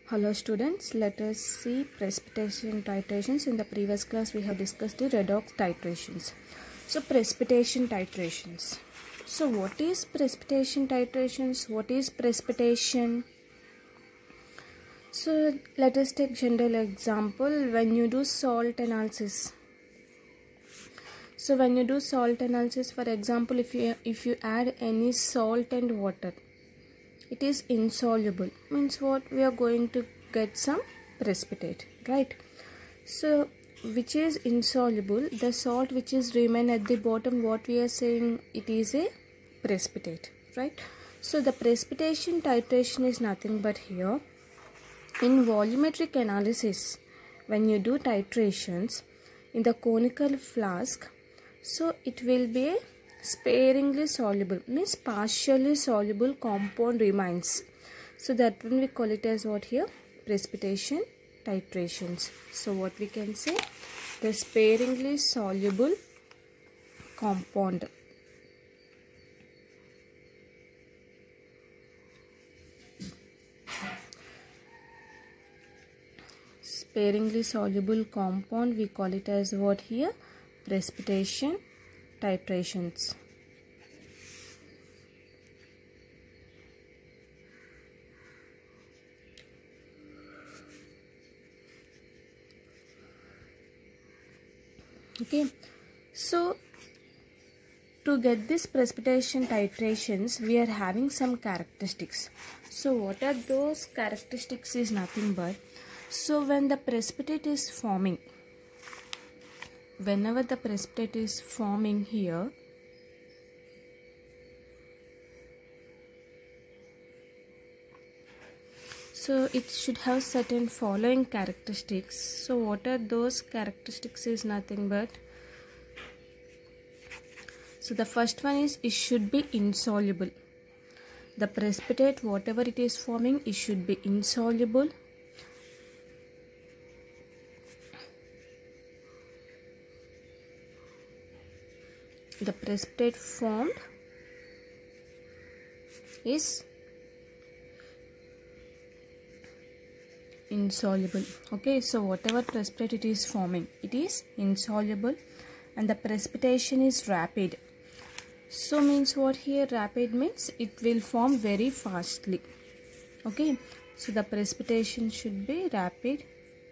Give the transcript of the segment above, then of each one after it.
Hello students, let us see precipitation titrations. In the previous class we have discussed the redox titrations. So precipitation titrations. So what is precipitation titrations? What is precipitation? So let us take general example when you do salt analysis. So when you do salt analysis, for example, if you add any salt and water, it is insoluble, means what? We are going to get some precipitate, right? So which is insoluble, the salt which is remain at the bottom, what we are saying, it is a precipitate, right? So the precipitation titration is nothing but here in volumetric analysis, when you do titrations in the conical flask, so it will be a sparingly soluble, means partially soluble compound remains. So that one we call it as what here? Precipitation titrations. So what we can say? The sparingly soluble compound. Sparingly soluble compound, we call it as what here? Precipitation titrations. Okay, so to get this precipitation titrations, we are having some characteristics. So what are those characteristics is nothing but, so when the precipitate is forming, whenever the precipitate is forming here, so it should have certain following characteristics. So what are those characteristics is nothing but, so the first one is it should be insoluble. The precipitate, whatever it is forming, it should be insoluble. The precipitate formed is insoluble. Okay, so whatever precipitate it is forming, it is insoluble, and the precipitation is rapid. So means what here? Rapid means it will form very fastly. Okay, so the precipitation should be rapid.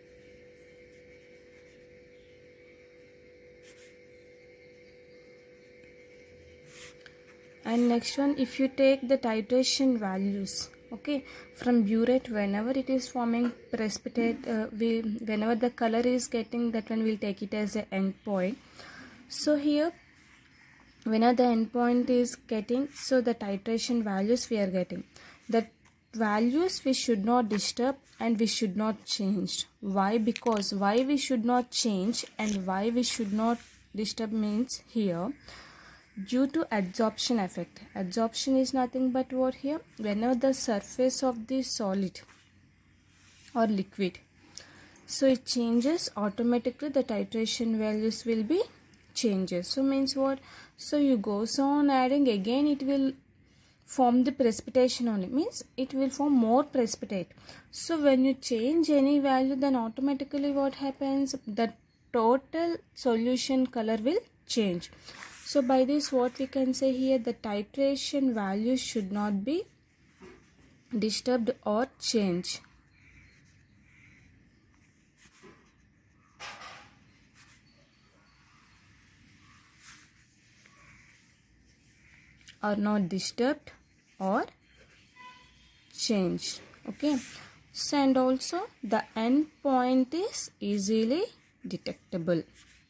And next one, if you take the titration values, okay, from burette, whenever it is forming precipitate, whenever the color is getting, that one will take it as an endpoint. So here, whenever the endpoint is getting, so the titration values we are getting, the values we should not disturb and we should not change. Why? Because why we should not change and why we should not disturb means here, due to adsorption effect. Adsorption is nothing but what here? Whenever the surface of the solid or liquid, so it changes, automatically the titration values will be changes. So means what? So you goes on adding, again it will form the precipitation only, means it will form more precipitate. So when you change any value, then automatically what happens? The total solution color will change. So by this what we can say here, the titration value should not be disturbed or changed. Or not disturbed or changed. Okay. So and also the end point is easily detectable.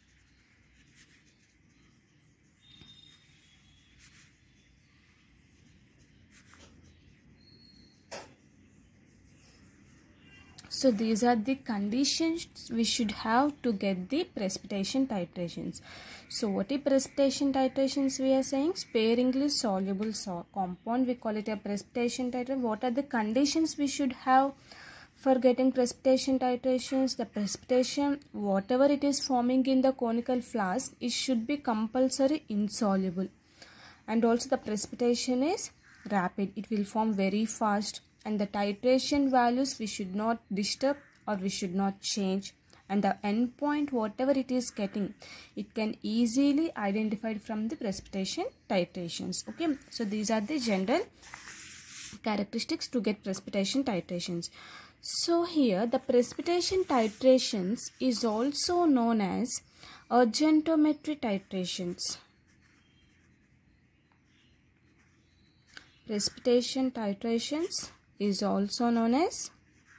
So these are the conditions we should have to get the precipitation titrations. So what is precipitation titrations? We are saying sparingly soluble compound. We call it a precipitation titration. What are the conditions we should have for getting precipitation titrations? The precipitation, whatever it is forming in the conical flask, it should be compulsory insoluble. And also the precipitation is rapid. It will form very fast. and the titration values we should not disturb or we should not change, and the endpoint whatever it is getting, it can easily identified from the precipitation titrations. Okay, so these are the general characteristics to get precipitation titrations. So here the precipitation titrations is also known as urgentometry titrations. Precipitation titrations is also known as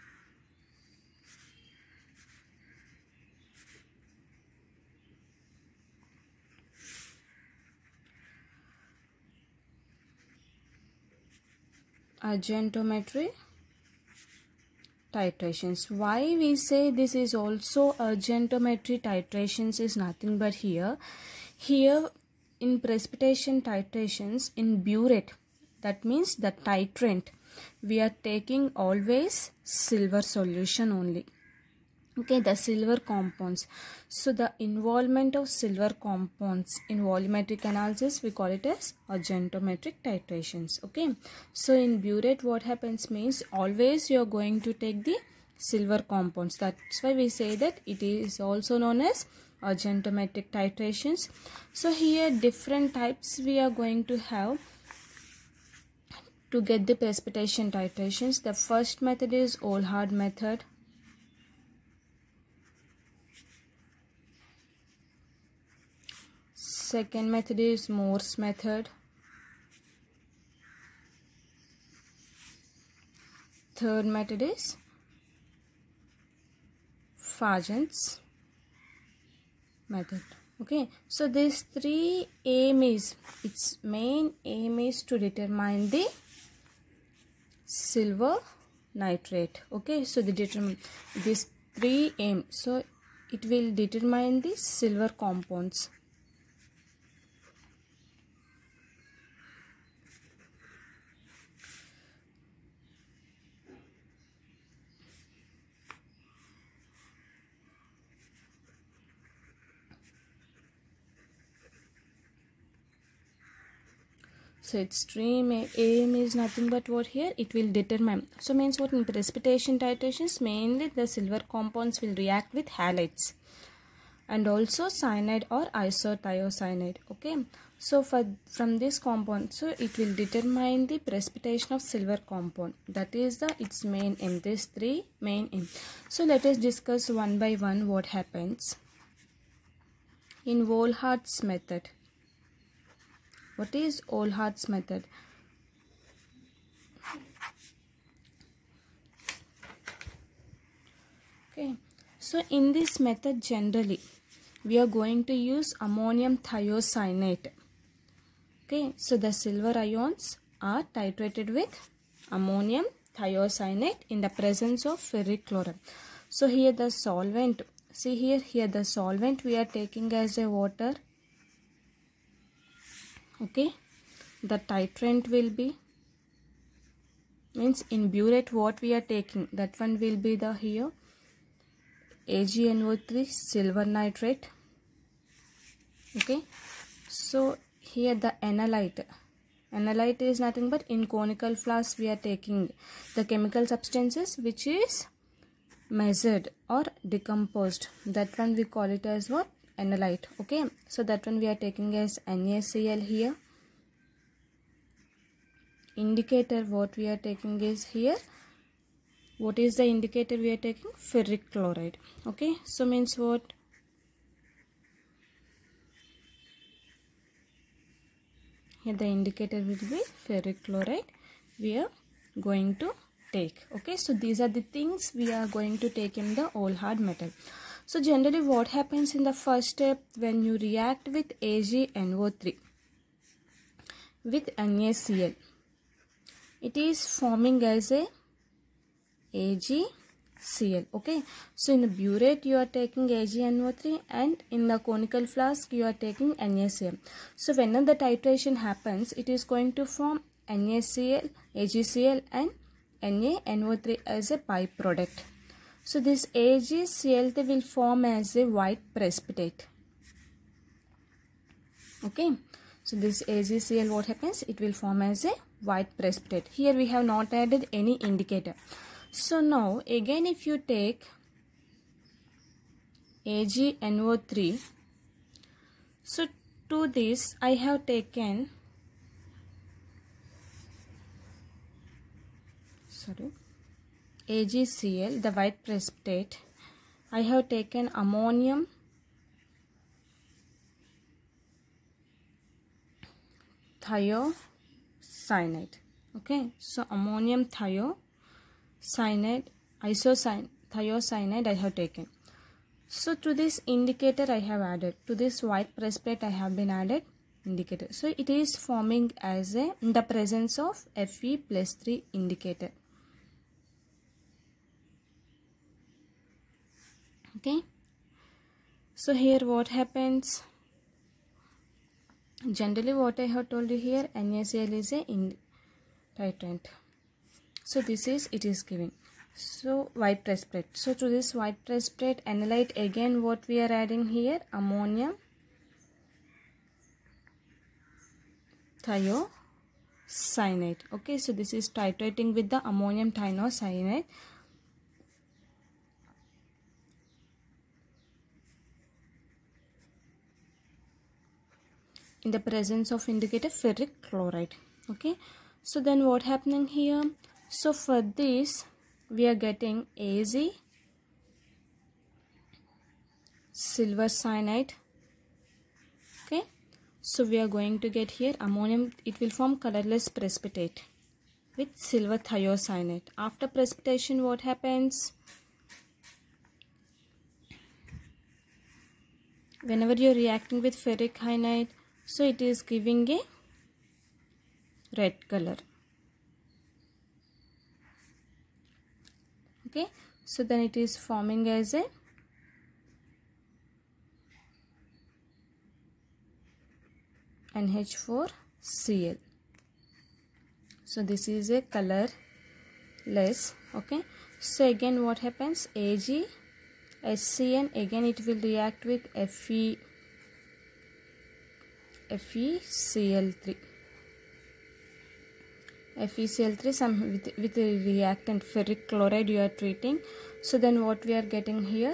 urgentometry titrations. Why we say this is also urgentometry titrations is nothing but here in precipitation titrations in burette, that means the titrant, we are taking always silver solution only. Okay, the silver compounds. So the involvement of silver compounds in volumetric analysis, we call it as urgentometric titrations. Okay, so in burette what happens means always you are going to take the silver compounds. That's why we say that it is also known as urgentometric titrations. So here different types we are going to have to get the precipitation titrations. The first method is Olhard method. Second method is Morse method. Third method is Fajans method. Okay, so these three its main aim is to determine the silver nitrate. Okay, so they determine these three aim, so it will determine the silver compounds. So its stream aim is nothing but what here it will determine. So means what in precipitation titrations mainly the silver compounds will react with halides and also cyanide or isothiocyanide. Okay, so from this compound, so it will determine the precipitation of silver compound. That is its main aim. These three main aim. So let us discuss one by one what happens in Olhard's method. What is Olhard's method? Okay, so in this method generally we are going to use ammonium thiocyanate. Okay, so the silver ions are titrated with ammonium thiocyanate in the presence of ferric chloride. So here the solvent, see here the solvent we are taking as a water. Okay, the titrant will be, means in burette what we are taking, that one will be the here AgNO3 silver nitrate. Okay, so here the analyte is nothing but in conical flask we are taking the chemical substances which is measured or decomposed, that one we call it as what, analyte. Okay, so that one we are taking as NaCl here. Indicator what we are taking is here, what is the indicator we are taking, ferric chloride. Okay, so means what, here the indicator will be ferric chloride we are going to take. Okay, so these are the things we are going to take in the Olhard method. So generally what happens in the first step when you react with AgNO3 with NaCl, it is forming as a AgCl. Okay, so in the burette you are taking AgNO3 and in the conical flask you are taking NaCl. So whenever the titration happens, it is going to form NaCl, AgCl and NaNO3 as a byproduct. So this AgCl will form as a white precipitate. Okay, So this AgCl, what happens? It will form as a white precipitate. Here we have not added any indicator. So now again if you take AgNO3, so to this I have taken AgCl, the white precipitate. I have taken ammonium thiocyanate. Okay, so ammonium thiocyanate, thiocyanate I have taken. So to this indicator I have added, to this white precipitate I have been added indicator. So it is forming as a, in the presence of Fe+3 indicator. Okay, so here what happens? Generally what I have told you here, NaCl is a titrant. So this is, it is giving. So white precipitate. So to this white precipitate analyte, again what we are adding here? Ammonium thiocyanate. Okay, so this is titrating with the ammonium thiocyanate. In the presence of indicator ferric chloride. Okay, so then what happening here? So for this we are getting Az silver cyanide. Okay, so we are going to get here ammonium, it will form colorless precipitate with silver thiocyanate. After precipitation what happens? Whenever you are reacting with ferric cyanide, so it is giving a red color. Okay, so then it is forming as a NH4Cl. So this is a colorless. Okay, so again what happens? AgSCN, again it will react with FeCl3. FeCl3, some with a reactant ferric chloride you are treating. So then what we are getting here?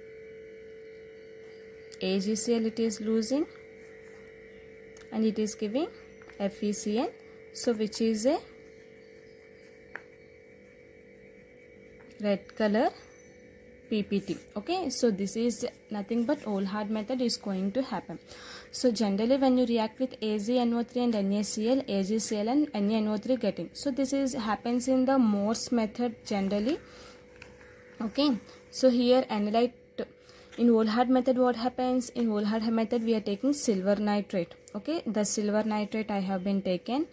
AgCl it is losing and it is giving FeCN, so which is a red color PPT. Okay, so this is nothing but Olhard method is going to happen. So generally when you react with AgNO3 and NaCl, AgCl and NaNO3 getting. So this is happens in the Morse method generally. Okay, so here analyte in Olhard method what happens? In Olhard method we are taking silver nitrate. Okay, the silver nitrate I have been taken.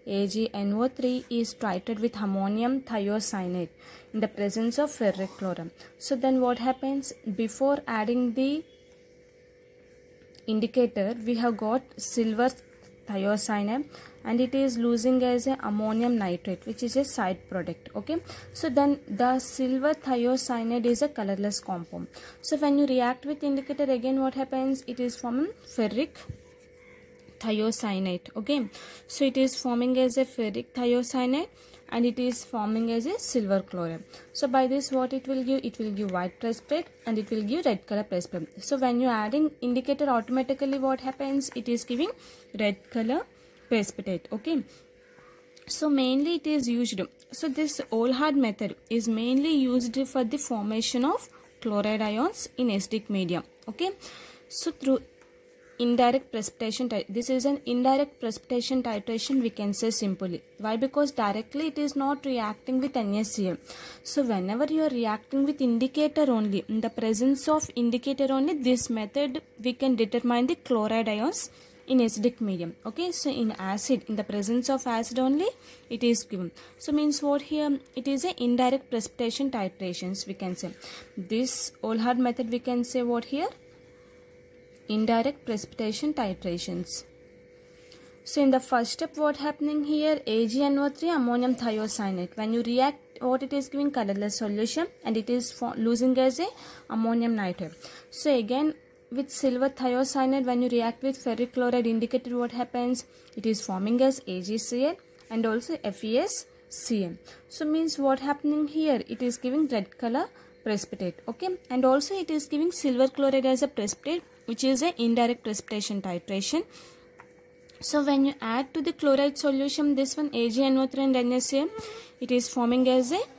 AgNO3 is treated with ammonium thiocyanate in the presence of ferric chloride. So then what happens? Before adding the indicator we have got silver thiocyanate and it is losing as a ammonium nitrate, which is a side product. Okay, so then the silver thiocyanate is a colorless compound. So when you react with indicator, again what happens? It is forming ferric thiocyanate. Okay, so it is forming as a ferric thiocyanate and it is forming as a silver chloride. So by this what it will give? It will give white precipitate and it will give red color precipitate. So when you are adding indicator, automatically what happens? It is giving red color precipitate. Okay, so mainly it is used, so this Olhard method is mainly used for the formation of chloride ions in acidic medium. Okay, so through indirect precipitation, this is an indirect precipitation titration we can say simply. Why? Because directly it is not reacting with NaCl. So whenever you are reacting with indicator only, in the presence of indicator only, this method we can determine the chloride ions in acidic medium. Okay, so in acid, in the presence of acid only it is given. So means what here? It is a indirect precipitation titrations we can say. This Olhard method we can say what here? Indirect precipitation titrations. So in the first step what happening here? AgNO3 ammonium thiocyanate. When you react, what it is giving? Colorless solution and it is losing as a ammonium nitrate. So again with silver thiocyanate, when you react with ferric chloride indicator, what happens? It is forming as AgCl and also FeSCl. So means what happening here? It is giving red color precipitate. Okay, and also it is giving silver chloride as a precipitate, which is an indirect precipitation titration. So when you add to the chloride solution this one AgNO3 and NaCl, it is forming as a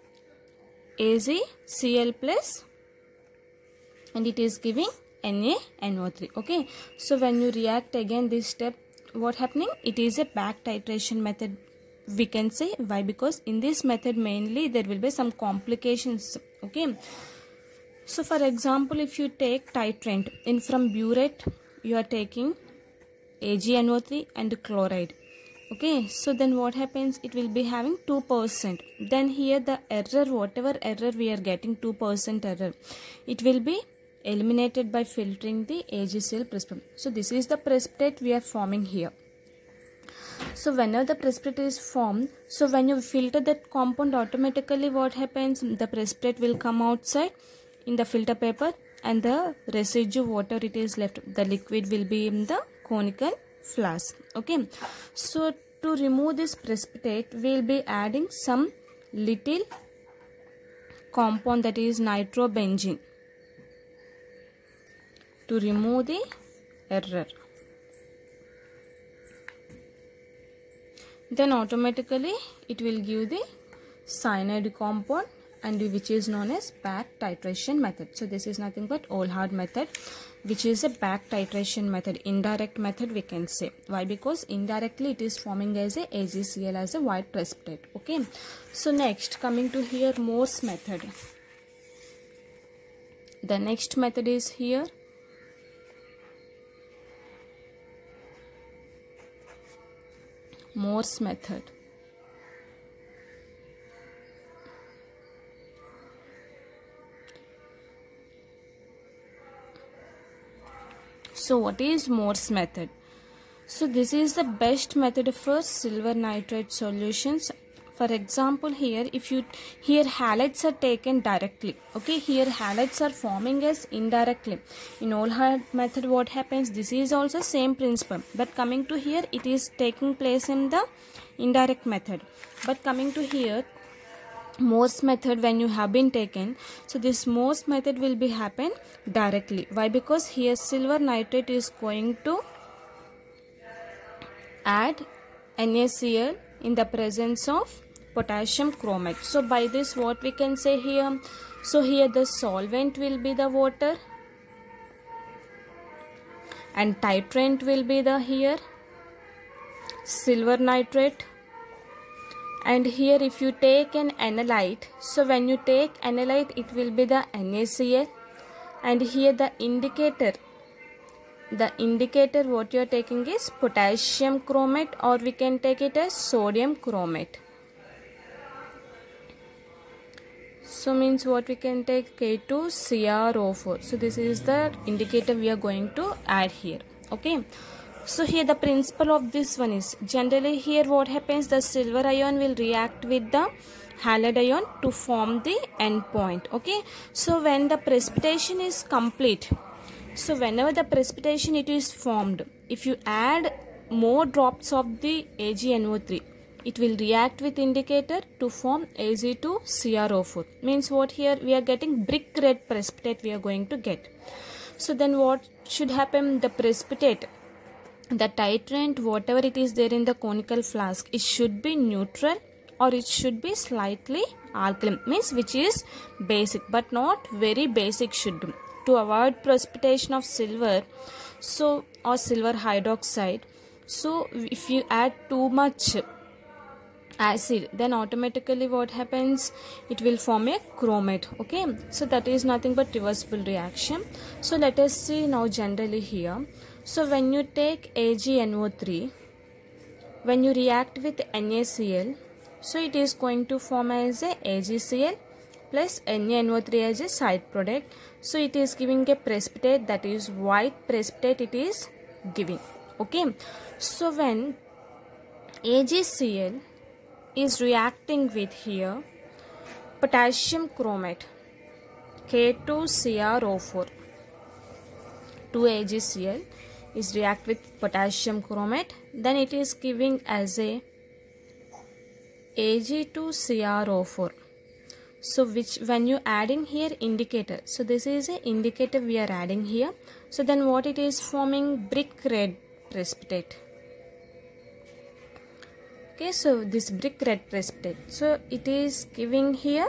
AgCl plus, and it is giving NaNO3. Okay, so when you react again this step, what happening? It is a back titration method, we can say. Why? Because in this method mainly there will be some complications. Okay, so for example, if you take titrant in from burette, you are taking AgNO3 and chloride. Okay, so then what happens? It will be having 2%. Then here the error, whatever error we are getting, 2% error, it will be eliminated by filtering the AgCl precipitate. So this is the precipitate we are forming here. So whenever the precipitate is formed, so when you filter that compound, automatically what happens? The precipitate will come outside in the filter paper, and the residue water it is left, the liquid will be in the conical flask. Okay, so to remove this precipitate, we will be adding some little compound, that is nitrobenzene, to remove the error. Then automatically it will give the cyanide compound, and which is known as back titration method. So this is nothing but Olhard method, which is a back titration method, indirect method we can say. Why? Because indirectly it is forming as a AgCl as a white precipitate. Okay, so next coming to here Morse method. The next method is here Morse method. So what is Morse method? So this is the best method for silver nitrate solutions. For example, here halides are taken directly. Okay, here halides are forming as indirectly. In Olhard method, what happens? This is also same principle, but coming to here, it is taking place in the indirect method. But coming to here, Morse method, when you have been taken, so this Morse method will be happen directly. Why? Because here silver nitrate is going to add NaCl in the presence of potassium chromate. So by this what we can say here? So here the solvent will be the water, and titrant will be the here silver nitrate. And here if you take an analyte, so when you take analyte, it will be the NaCl, and here the indicator what you are taking is potassium chromate, or we can take it as sodium chromate. So means what we can take? K2CrO4. So this is the indicator we are going to add here. Okay, so here the principle of this one is, generally here what happens, the silver ion will react with the halide ion to form the end point. Okay, so when the precipitation is complete, so whenever the precipitation it is formed, if you add more drops of the AgNO3, it will react with indicator to form Ag2CrO4. Means what? Here we are getting brick red precipitate we are going to get. So then what should happen? The precipitate, the titrant, whatever it is there in the conical flask, it should be neutral or it should be slightly alkaline, means which is basic but not very basic should be, to avoid precipitation of silver, so or silver hydroxide. So if you add too much acid, then automatically what happens? It will form a chromate. Okay, so that is nothing but reversible reaction. So let us see now generally here. So when you take AgNO3, when you react with NaCl, so it is going to form as a AgCl plus NaNO3 as a side product. So it is giving a precipitate, that is white precipitate it is giving. Okay, so when AgCl is reacting with here potassium chromate K2CrO4, 2AgCl is react with potassium chromate, then it is giving as a Ag2CrO4. So which when you adding here indicator, so this is a indicator we are adding here. So then what it is forming? Brick red precipitate. Okay, so this brick red precipitate, so it is giving here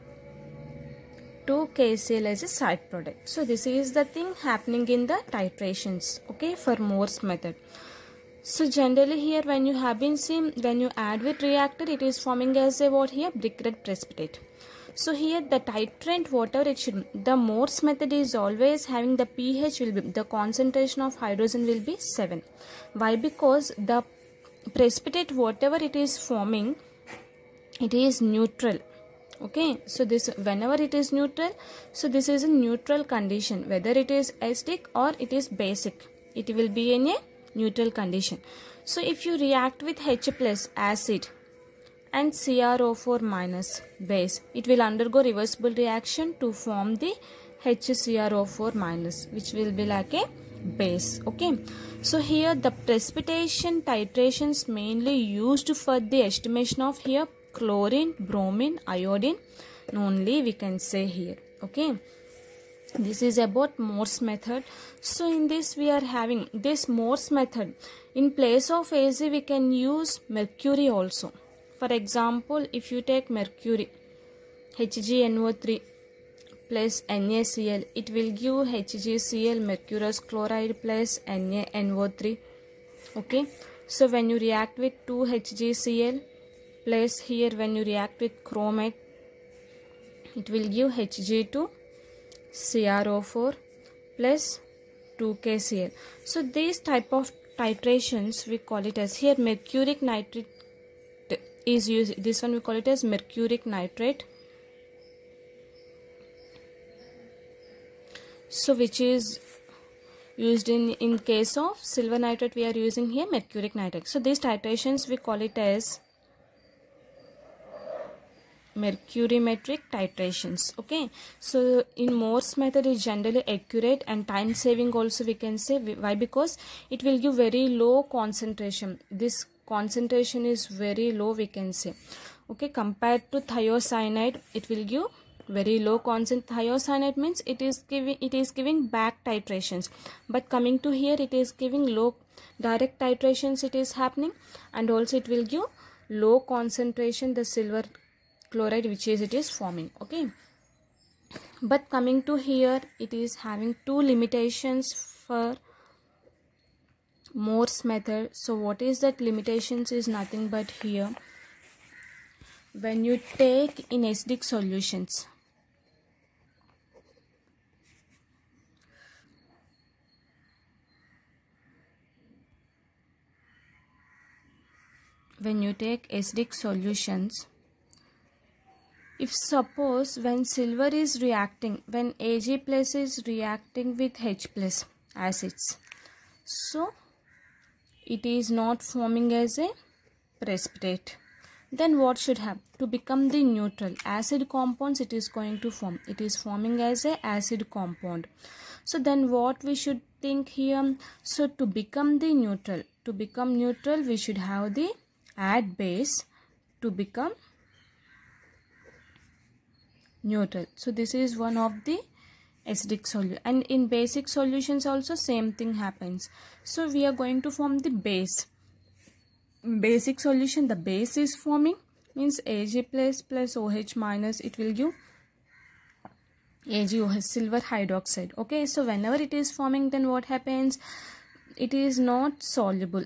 2KCl as a side product. So this is the thing happening in the titrations, okay, for Morse method. So generally here when you have been seen, when you add with reactor, it is forming as a what here? Brick red precipitate. So here the titrant, whatever it should, the Morse method is always having the pH will be, the concentration of hydrogen will be 7. Why? Because the precipitate whatever it is forming, it is neutral. Okay, so this whenever it is neutral, so this is a neutral condition, whether it is acidic or it is basic, it will be in a neutral condition. So if you react with H plus acid and CrO4 minus base, it will undergo reversible reaction to form the HCrO4 minus, which will be like a base. Okay, so here the precipitation titrations mainly used for the estimation of here chlorine, bromine, iodine only we can say here. Okay, this is about Morse method. So in this we are having this Morse method. In place of Az we can use mercury also. For example, if you take mercury, HgNO3 plus NaCl, it will give HgCl mercurous chloride plus NaNO3. Okay, so when you react with 2HgCl plus here when you react with chromate, it will give Hg2CrO4 plus 2KCl. So these type of titrations we call it as here mercuric nitrate is used. This one we call it as mercuric nitrate. So which is used in case of silver nitrate, we are using here mercuric nitrate. So these titrations we call it as mercurimetric titrations. Okay, so in Morse method is generally accurate and time saving also we can say. Why? Because it will give very low concentration. This concentration is very low we can say. Okay, compared to thiocyanide, it will give very low concentration. Thiocyanide means it is giving back titrations, but coming to here it is giving low direct titrations it is happening, and also it will give low concentration the silver chloride which is it is forming. Okay, but coming to here it is having two limitations for Morse method. So what is that limitations is nothing but here when you take in acidic solutions, when you take acidic solutions, if suppose when silver is reacting, when Ag plus is reacting with H plus acids, so it is not forming as a precipitate, then what should happen? To become the neutral acid compounds it is going to form, it is forming as a acid compound. So then what we should think here? So to become the neutral, we should have the add base to become neutral. So this is one of the acidic solution, and in basic solutions also same thing happens. So we are going to form the base. Basic solution, the base is forming means Ag plus OH minus, it will give AgOH, silver hydroxide. Okay, so whenever it is forming, then what happens? It is not soluble.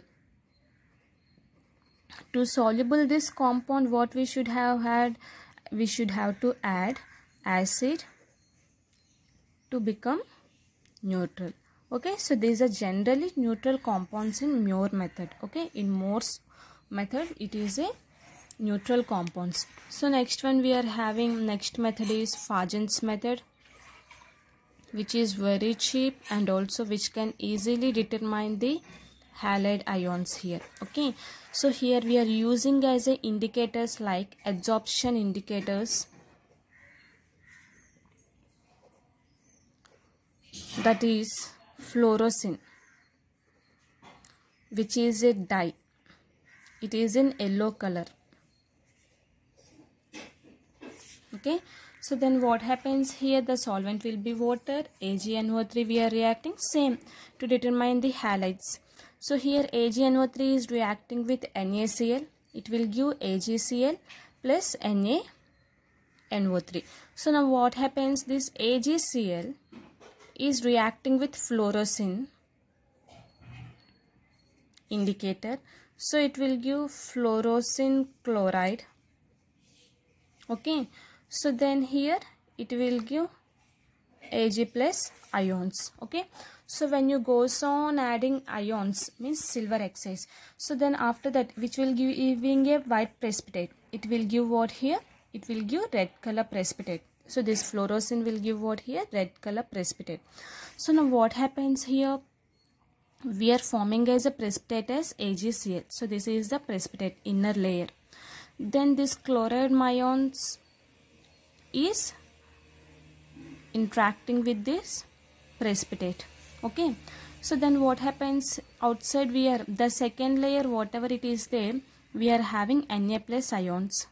To soluble this compound, what we should have had? We should have to add acid to become neutral. Okay, so these are generally neutral compounds in Muir method. Okay, in Morse method it is a neutral compounds. So next one we are having, next method is Fajans method, which is very cheap and also which can easily determine the halide ions here. Okay, so here we are using as a indicators like adsorption indicators, that is fluorescein, which is a dye. It is in yellow color. Okay, so then what happens here? The solvent will be water. AgNO3 we are reacting same to determine the halides. So here AgNO3 is reacting with NaCl. It will give AgCl plus NaNO3. So now what happens? This AgCl is reacting with fluorescein indicator. So it will give fluorescein chloride. Okay. So then here it will give Ag plus ions. Okay. So when you goes on adding ions, means silver excise. So then after that, which will give giving a white precipitate. It will give what here? It will give red color precipitate. So this fluorescein will give what here? Red color precipitate. So now what happens here? We are forming as a precipitate as AgCl. So this is the precipitate inner layer. Then this chloride ions is interacting with this precipitate. Okay, so then what happens? Outside we are the second layer, whatever it is there, we are having Na plus ions.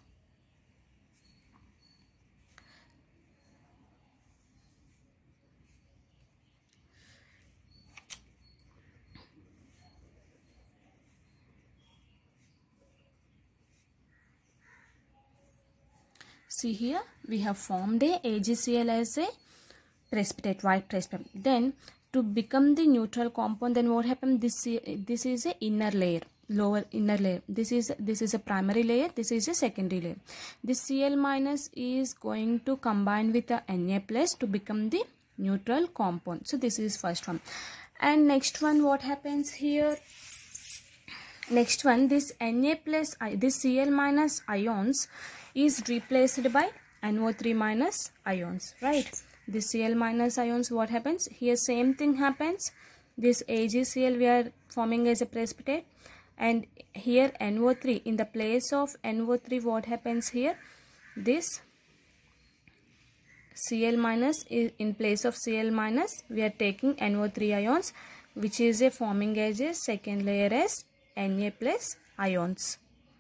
See here, we have formed a AgCl as a precipitate, white precipitate. Then to become the neutral compound, then what happened? This is a inner layer, lower inner layer. This is a primary layer. This is a secondary layer. This Cl minus is going to combine with the Na plus to become the neutral compound. So this is first one. And next one, what happens here? Next one, this Na plus, this Cl minus ions is replaced by NO3 minus ions, right? This Cl minus ions, what happens? Here same thing happens. This AgCl we are forming as a precipitate, and here NO3, in the place of NO3, what happens here? This Cl minus is in place of Cl minus, we are taking NO3 ions, which is a forming as a second layer as Na plus ions.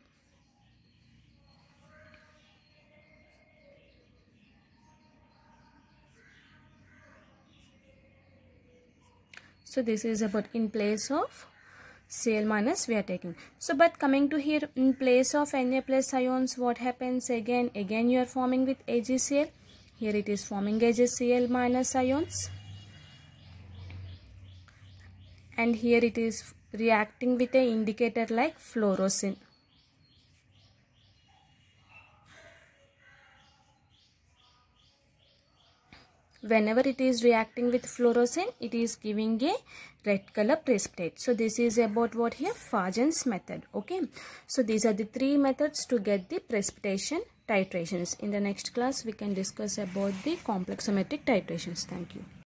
So this is about in place of Cl minus we are taking. So but coming to here, in place of Na plus ions, what happens again? Again you are forming with AgCl. Here it is forming as a Cl minus ions. And here it is reacting with an indicator like fluorescein. Whenever it is reacting with fluorescein, it is giving a red color precipitate. So this is about what here? Fargent's method. Okay. So these are the three methods to get the precipitation titrations. In the next class, we can discuss about the complexometric titrations. Thank you.